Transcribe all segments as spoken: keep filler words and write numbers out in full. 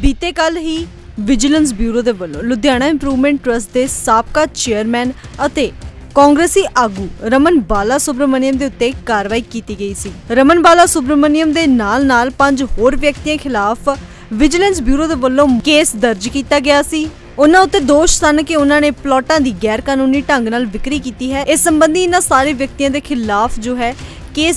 बीते कल ही vigilance bureau दे वल्लों लुधियाना इंप्रूवमेंट ट्रस्ट के साबका चेयरमैन अते कांग्रेसी आगू रमन बाला सुब्रमण्यम दे उत्ते कार्रवाई की गई सी। रमन बाला सुब्रमण्यम दे नाल नाल पांच होर व्यक्तियों खिलाफ विजिलेंस ब्यूरो दे वल्लों केस दर्ज किया गया सी। उन्हां उत्ते दोष सन कि उन्हां ने प्लॉटां दी गैर कानूनी ढंग नाल विक्री की है। इस संबंधी इन्हां सारे व्यक्तियों के खिलाफ जो है केस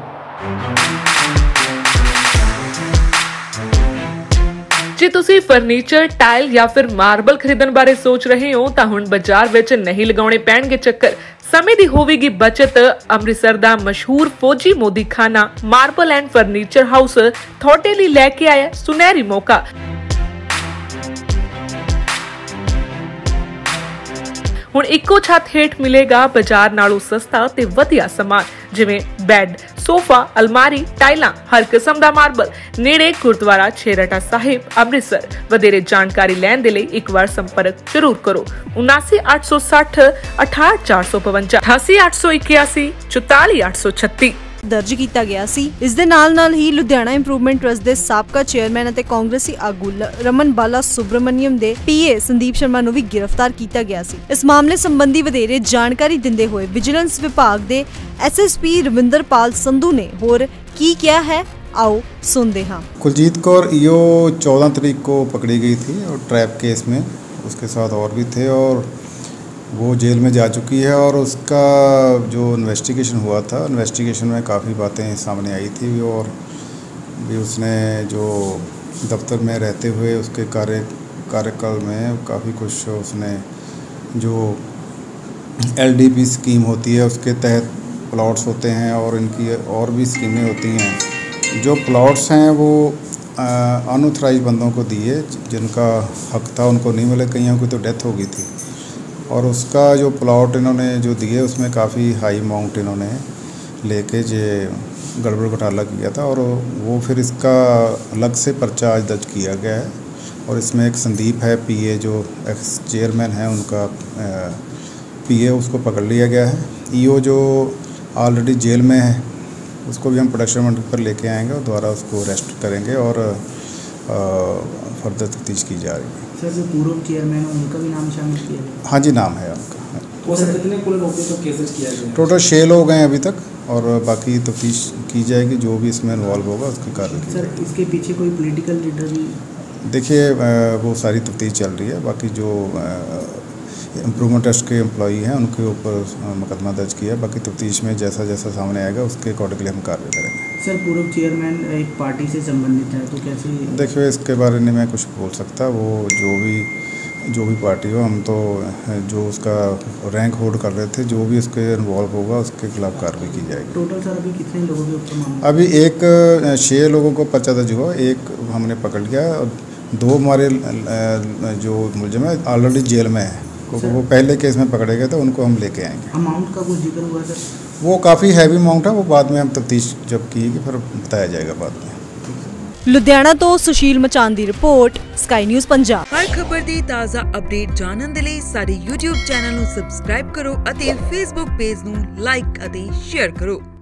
जे तुसी फर्नीचर, टाइल या फिर मार्बल खरीदण बारे सोच रहे हो तां हुण बाजार विच नहीं लगाउणे पैणगे चक्कर। समय दी होवेगी बचत। अमृतसर दा मशहूर फौजी मोदी खाना मार्बल एंड फर्नीचर हाउस थोड़े लई लैके आया सुनहरी मौका। हुण इक्को छत हेठ मिलेगा बाजार नालों सस्ता ते वधिया समान, जिवें बैड, सोफा, अलमारी, टाइलां, हर किस्म दा मार्बल। नेड़े गुरुद्वारा छेरटा साहिब अमृतसर। वधेरे जानकारी लैण दे लई एक बार संपर्क जरूर करो। उनासी अठ सौ सठ अठाहठ चार सौ पवंजा, अठासी अठ सौ इक्यासी चौताली अठ सौ छत्ती दर्ज किया गया सी। इस दे नाल नाल ही लुधियाना इंप्रूवमेंट ट्रस्ट दे साबका चेयरमैन अते कांग्रेसी आगू रमन बाला सुब्रमण्यम दे पीए संदीप शर्मा नूं भी गिरफ्तार किया गया सी। इस मामले संबंधी वधेरे जानकारी दिंदे होए विजिलेंस विभाग दे एसएसपी रविंदरपाल संधू ने होर की किया है, आओ सुनते हाँ। कुलजीत कौर ईओ चौदह तारीख को पकड़ी गई थी और ट्रैप केस में उसके साथ और भी थे और वो जेल में जा चुकी है। और उसका जो इन्वेस्टिगेशन हुआ था, इन्वेस्टिगेशन में काफ़ी बातें सामने आई थी और भी उसने जो दफ्तर में रहते हुए उसके कार्य कार्यकाल में काफ़ी कुछ उसने जो एलडीपी स्कीम होती है उसके तहत प्लॉट्स होते हैं और इनकी और भी स्कीमें होती हैं। जो प्लॉट्स हैं वो अनऑथराइज बंदों को दिए, जिनका हक था उनको नहीं मिले। कईयों की तो डेथ हो गई थी और उसका जो प्लॉट इन्होंने जो दिए उसमें काफ़ी हाई अमाउंट इन्होंने लेके जे गड़बड़ घोटाला किया था और वो फिर इसका अलग से पर्चा आज दर्ज किया गया है। और इसमें एक संदीप है पीए जो एक्स चेयरमैन है, उनका पीए उसको पकड़ लिया गया है। ईओ जो ऑलरेडी जेल में है उसको भी हम प्रोडक्शन मंडी पर लेके आएंगे और दोबारा उसको अरेस्ट करेंगे और फर्दर तफ्तीश की जा रही है। सर, जो पूर्व चेयरमैन है उनका भी नाम शामिल किया गया? हाँ जी, नाम है उनका। तो सर कितने कुल लोगों को केसेस किया गया? टोटल छः लोग हैं अभी तक और बाकी तफ्तीश की जाएगी। जो भी इसमें इन्वॉल्व होगा उसकी कार्रवाई। सर, इसके पीछे कोई पॉलिटिकल लीडर भी? देखिए, वो सारी तफ्तीश चल रही है। बाकी जो इंप्रूवमेंट ट्रस्ट के एम्प्लॉई हैं उनके ऊपर मुकदमा दर्ज किया है। बाकी तफ्तीश में जैसा जैसा सामने आएगा उसके अकॉर्डिंगली हम कार्रवाई करेंगे। सर, पूर्व चेयरमैन एक पार्टी से संबंधित है तो कैसे? देखिए, इसके बारे में मैं कुछ बोल सकता। वो जो भी जो भी पार्टी हो, हम तो जो उसका रैंक होल्ड कर रहे थे, जो भी उसके इन्वॉल्व होगा उसके खिलाफ कार्रवाई की जाएगी। टोटल सर अभी कितने लोगों के ऊपर मामला? अभी एक छः लोगों को पर्चा दर्ज हुआ, एक हमने पकड़ लिया और दो हमारे जो मुलजिम है ऑलरेडी जेल में है। वो पहले केस में पकड़े गए थे, उनको हम लेके आएंगे। अमाउंट का कुछ जिक्र हुआ सर? वो काफ़ी हैवी अमाउंट है, वो बाद में हम तफ्तीश जब की फिर बताया जाएगा बाद में। लुधियाना तो सुशील मचान दी रिपोर्ट, स्काई न्यूज़ पंजाब। हर खबर दी ताज़ा अपडेट जानन दे लई साडे यूट्यूब चैनल नूं सबसक्राइब करो अते फेसबुक पेज नूं लाइक अते शेयर करो।